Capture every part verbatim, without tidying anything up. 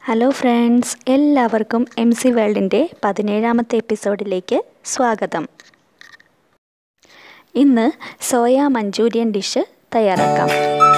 Hello friends, എല്ലാവർക്കും M C വേൾഡിൻ്റെ പതിനേഴാമത്തെ എപ്പിസോഡിലേക്ക് സ്വാഗതം. ഇന്ന് സോയ മഞ്ചൂരിയൻ ഡിഷ് തയ്യാറാക്കാം.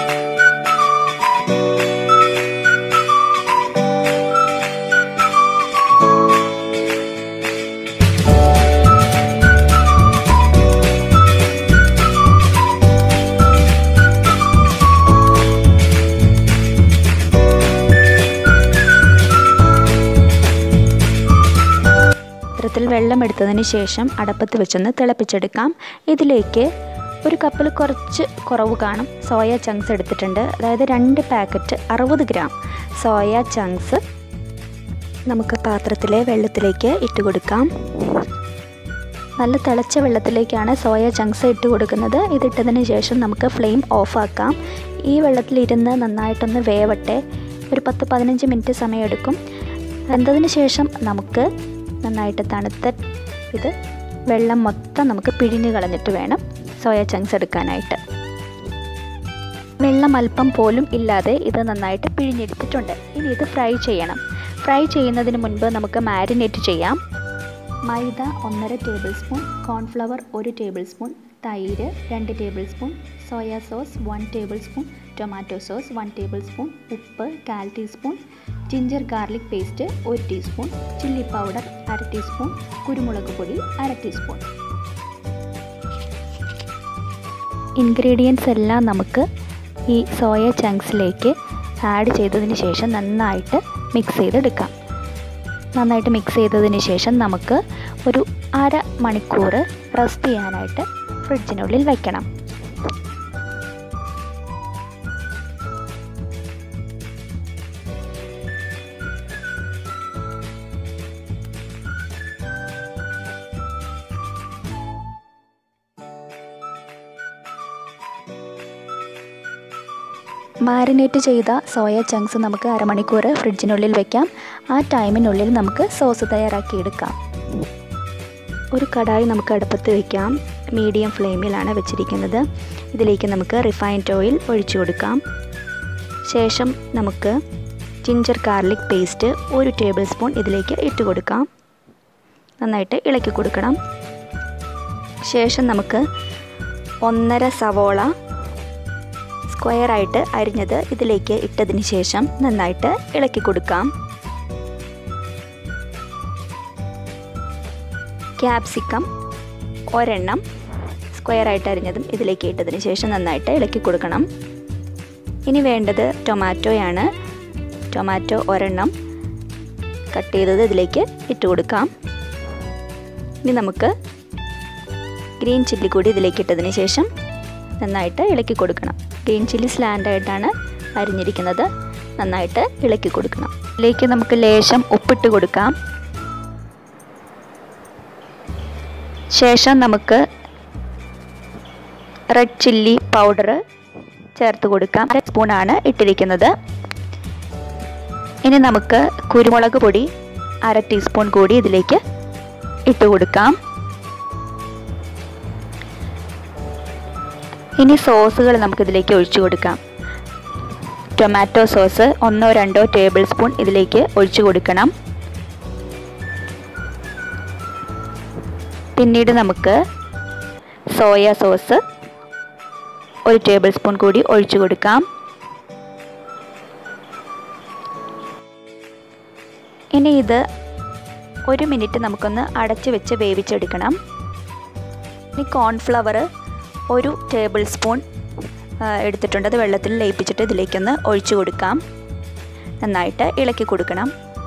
പാത്രത്തിൽ വെള്ളം എടുത്തതിന് ശേഷം അടപ്പത്ത് വെച്ചൊന്ന് തിളപ്പിച്ചെടുക്കാം. ഇതിലേക്ക് ഒരു കപ്പിൽ കുറച്ച് കുറവ് കാണും സോയ ചങ്ക്സ് എടുത്തിട്ടുണ്ട്. അതായത് രണ്ട് പാക്കറ്റ് അറുപത് ഗ്രാം സോയ ചങ്ക്സ് നമുക്ക് പാത്രത്തിലെ വെള്ളത്തിലേക്ക് ഇട്ട് കൊടുക്കാം. നല്ല തിളച്ച വെള്ളത്തിലേക്കാണ് സോയ ചങ്ക്സ് ഇട്ട് കൊടുക്കുന്നത്. ഇതിട്ടതിന് ശേഷം നമുക്ക് ഫ്ലെയിം ഓഫാക്കാം. ഈ വെള്ളത്തിലിരുന്ന് നന്നായിട്ടൊന്ന് വേവട്ടെ. ഒരു പത്ത് പതിനഞ്ച് മിനിറ്റ് സമയമെടുക്കും. വെന്തതിന് ശേഷം നമുക്ക് നന്നായിട്ട് തണുത്ത ഇത് വെള്ളം മൊത്തം നമുക്ക് പിഴിഞ്ഞ് കളഞ്ഞിട്ട് വേണം സോയ ചങ്ക്സ് എടുക്കാനായിട്ട്. വെള്ളം അല്പം പോലും ഇല്ലാതെ ഇത് നന്നായിട്ട് പിഴിഞ്ഞെടുത്തിട്ടുണ്ട്. ഇനി ഇത് ഫ്രൈ ചെയ്യണം. ഫ്രൈ ചെയ്യുന്നതിന് മുൻപ് നമുക്ക് മാരിനേറ്റ് ചെയ്യാം. മൈദ ഒന്നര ടേബിൾ സ്പൂൺ, കോൺഫ്ലവർ ഒരു ടേബിൾ സ്പൂൺ, തൈര് രണ്ട് tablespoon, soya sauce one tablespoon, tomato sauce one tablespoon, ഉപ്പ് കാൽ ടീസ്പൂൺ, ജിഞ്ചർ ഗാർലിക് പേസ്റ്റ് ഒരു ടീസ്പൂൺ, ചില്ലി പൗഡർ അര ടീസ്പൂൺ, കുരുമുളക് പൊടി അര ടീസ്പൂൺ. ഇൻഗ്രീഡിയൻസ് എല്ലാം നമുക്ക് ഈ സോയ ചങ്ക്സിലേക്ക് ആഡ് ചെയ്തതിന് ശേഷം നന്നായിട്ട് മിക്സ് ചെയ്തെടുക്കാം. നന്നായിട്ട് മിക്സ് ചെയ്തതിന് ശേഷം നമുക്ക് ഒരു അര മണിക്കൂർ റെസ്റ്റ് ചെയ്യാനായിട്ട് ഫ്രിഡ്ജിനുള്ളിൽ വയ്ക്കണം. മാരിനേറ്റ് ചെയ്ത സോയ ചങ്ക്സ് നമുക്ക് അരമണിക്കൂർ ഫ്രിഡ്ജിനുള്ളിൽ വയ്ക്കാം. ആ ടൈമിനുള്ളിൽ നമുക്ക് സോസ് തയ്യാറാക്കിയെടുക്കാം. ഒരു കടായി നമുക്ക് അടുപ്പത്ത് വയ്ക്കാം. മീഡിയം ഫ്ലെയിമിലാണ് വെച്ചിരിക്കുന്നത്. ഇതിലേക്ക് നമുക്ക് റിഫൈൻഡ് ഓയിൽ ഒഴിച്ചു കൊടുക്കാം. ശേഷം നമുക്ക് ജിഞ്ചർ ഗാർലിക് പേസ്റ്റ് ഒരു ടേബിൾ സ്പൂൺ ഇതിലേക്ക് ഇട്ട് കൊടുക്കാം. നന്നായിട്ട് ഇളക്കി കൊടുക്കണം. ശേഷം നമുക്ക് ഒന്നര സവോള സ്ക്വയറായിട്ട് അരിഞ്ഞത് ഇതിലേക്ക് ഇട്ടതിന് ശേഷം നന്നായിട്ട് ഇളക്കി കൊടുക്കാം. ക്യാപ്സിക്കം ഒരെണ്ണം സ്ക്വയറായിട്ട് അരിഞ്ഞതും ഇതിലേക്ക് ഇട്ടതിന് ശേഷം നന്നായിട്ട് ഇളക്കി കൊടുക്കണം. ഇനി വേണ്ടത് ടൊമാറ്റോയാണ്. ടൊമാറ്റോ ഒരെണ്ണം കട്ട് ചെയ്തത് ഇതിലേക്ക് ഇട്ട് കൊടുക്കാം. ഇനി നമുക്ക് ഗ്രീൻ ചില്ലി കൂടി ഇതിലേക്ക് ഇട്ടതിന് ശേഷം നന്നായിട്ട് ഇളക്കി കൊടുക്കണം. ഗ്രീൻ ചില്ലി സ്ലാൻഡായിട്ടാണ് അരിഞ്ഞിരിക്കുന്നത്. നന്നായിട്ട് ഇളക്കി കൊടുക്കണം. ഇതിലേക്ക് നമുക്ക് ലേശം ഉപ്പിട്ട് കൊടുക്കാം. ശേഷം നമുക്ക് റെഡ് ചില്ലി പൗഡർ ചേർത്ത് കൊടുക്കാം. അര സ്പൂണാണ് ഇട്ടിരിക്കുന്നത്. ഇനി നമുക്ക് കുരുമുളക് പൊടി അര ടീസ്പൂൺ കൂടി ഇതിലേക്ക് ഇട്ട് കൊടുക്കാം. ഇനി സോസുകൾ നമുക്കിതിലേക്ക് ഒഴിച്ചു കൊടുക്കാം. ടൊമാറ്റോ സോസ് ഒന്നോ രണ്ടോ ടേബിൾ സ്പൂൺ ഇതിലേക്ക് ഒഴിച്ചു കൊടുക്കണം. പിന്നീട് നമുക്ക് സോയ സോസ് ഒരു ടേബിൾ സ്പൂൺ കൂടി ഒഴിച്ചു കൊടുക്കാം. ഇനി ഇത് ഒരു മിനിറ്റ് നമുക്കൊന്ന് അടച്ചു വെച്ച് വേവിച്ചെടുക്കണം. ഇനി കോൺഫ്ലവർ ഒരു ടേബിൾ സ്പൂൺ എടുത്തിട്ടുണ്ട്. അത് വെള്ളത്തിൽ ലയിപ്പിച്ചിട്ട് ഇതിലേക്കൊന്ന് ഒഴിച്ചു കൊടുക്കാം. നന്നായിട്ട് ഇളക്കി കൊടുക്കണം.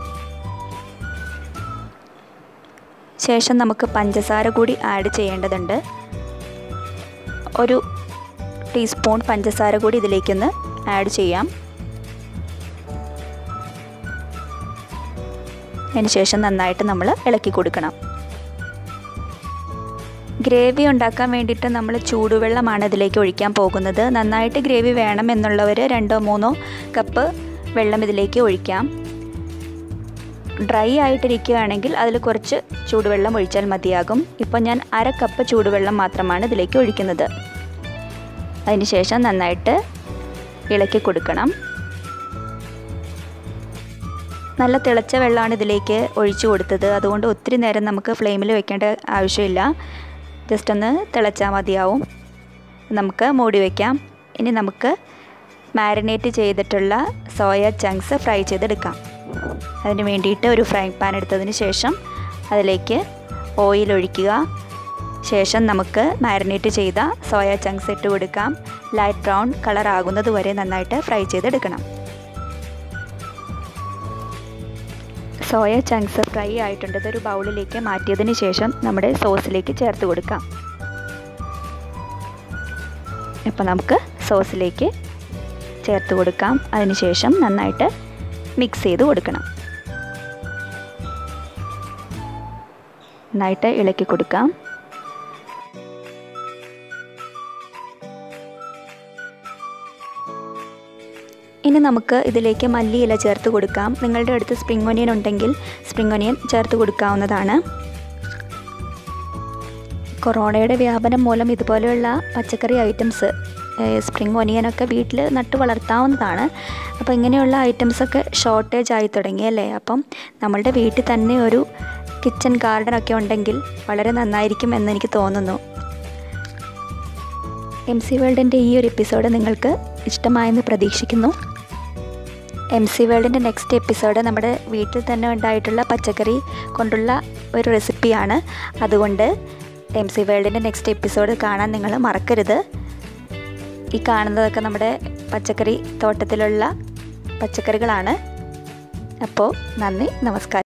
ശേഷം നമുക്ക് പഞ്ചസാര കൂടി ആഡ് ചെയ്യേണ്ടതുണ്ട്. ഒരു ടീസ്പൂൺ പഞ്ചസാര കൂടി ഇതിലേക്കൊന്ന് ആഡ് ചെയ്യാം. അതിന് ശേഷം നന്നായിട്ട് നമ്മൾ ഇളക്കി കൊടുക്കണം. ഗ്രേവി ഉണ്ടാക്കാൻ വേണ്ടിയിട്ട് നമ്മൾ ചൂടുവെള്ളമാണ് ഇതിലേക്ക് ഒഴിക്കാൻ പോകുന്നത്. നന്നായിട്ട് ഗ്രേവി വേണം എന്നുള്ളവർ രണ്ടോ മൂന്നോ കപ്പ് വെള്ളം ഇതിലേക്ക് ഒഴിക്കാം. ഡ്രൈ ആയിട്ടിരിക്കുകയാണെങ്കിൽ അതിൽ കുറച്ച് ചൂടുവെള്ളം ഒഴിച്ചാൽ മതിയാകും. ഇപ്പോൾ ഞാൻ അര കപ്പ് ചൂടുവെള്ളം മാത്രമാണ് ഇതിലേക്ക് ഒഴിക്കുന്നത്. അതിന് ശേഷം നന്നായിട്ട് ഇളക്കി കൊടുക്കണം. നല്ല തിളച്ച വെള്ളമാണ് ഇതിലേക്ക് ഒഴിച്ചു കൊടുത്തത്. അതുകൊണ്ട് ഒത്തിരി നേരം നമുക്ക് ഫ്ലെയിമിൽ വെക്കേണ്ട ആവശ്യമില്ല. ജസ്റ്റ് ഒന്ന് തിളച്ചാൽ മതിയാവും. നമുക്ക് മൂടി വയ്ക്കാം. ഇനി നമുക്ക് മാരിനേറ്റ് ചെയ്തിട്ടുള്ള സോയ ചങ്ക്സ് ഫ്രൈ ചെയ്തെടുക്കാം. അതിന് വേണ്ടിയിട്ട് ഒരു ഫ്രൈ പാൻ എടുത്തതിന് ശേഷം അതിലേക്ക് ഓയിൽ ഒഴിക്കുക. ശേഷം നമുക്ക് മാരിനേറ്റ് ചെയ്ത സോയ ചങ്ക്സ് ഇട്ട് കൊടുക്കാം. ലൈറ്റ് ബ്രൗൺ കളർ ആകുന്നത് വരെ നന്നായിട്ട് ഫ്രൈ ചെയ്തെടുക്കണം. സോയ ചങ്ക്സ് ഫ്രൈ ആയിട്ടുണ്ട്. ഇതൊരു ബൗളിലേക്ക് മാറ്റിയതിന് ശേഷം നമ്മുടെ സോസിലേക്ക് ചേർത്ത് കൊടുക്കാം. ഇപ്പോൾ നമുക്ക് സോസിലേക്ക് ചേർത്ത് കൊടുക്കാം. അതിനുശേഷം നന്നായിട്ട് മിക്സ് ചെയ്ത് കൊടുക്കണം. നന്നായിട്ട് ഇളക്കി കൊടുക്കാം. ഇനി നമുക്ക് ഇതിലേക്ക് മല്ലിയില ചേർത്ത് കൊടുക്കാം. നിങ്ങളുടെ അടുത്ത് സ്പ്രിംഗ് ഒനിയൻ ഉണ്ടെങ്കിൽ സ്പ്രിംഗ് ഒനിയൻ ചേർത്ത് കൊടുക്കാവുന്നതാണ്. കൊറോണയുടെ വ്യാപനം മൂലം ഇതുപോലെയുള്ള പച്ചക്കറി ഐറ്റംസ്, സ്പ്രിംഗ് ഒനിയനൊക്കെ വീട്ടിൽ നട്ട് വളർത്താവുന്നതാണ്. അപ്പോൾ ഇങ്ങനെയുള്ള ഐറ്റംസൊക്കെ ഷോർട്ടേജ് ആയി തുടങ്ങിയല്ലേ. അപ്പം നമ്മളുടെ വീട്ടിൽ തന്നെ ഒരു കിച്ചൺ ഗാർഡനൊക്കെ ഉണ്ടെങ്കിൽ വളരെ നന്നായിരിക്കും എന്നെനിക്ക് തോന്നുന്നു. എം സി വേൾഡിൻ്റെ ഈ ഒരു എപ്പിസോഡ് നിങ്ങൾക്ക് ഇഷ്ടമായെന്ന് പ്രതീക്ഷിക്കുന്നു. എം സി വേൾഡിൻ്റെ നെക്സ്റ്റ് എപ്പിസോഡ് നമ്മുടെ വീട്ടിൽ തന്നെ ഉണ്ടായിട്ടുള്ള പച്ചക്കറി കൊണ്ടുള്ള ഒരു റെസിപ്പിയാണ്. അതുകൊണ്ട് എം സി വേൾഡിൻ്റെ നെക്സ്റ്റ് എപ്പിസോഡ് കാണാൻ നിങ്ങൾ മറക്കരുത്. ഈ കാണുന്നതൊക്കെ നമ്മുടെ പച്ചക്കറി തോട്ടത്തിലുള്ള പച്ചക്കറികളാണ്. അപ്പോൾ നന്ദി, നമസ്കാരം.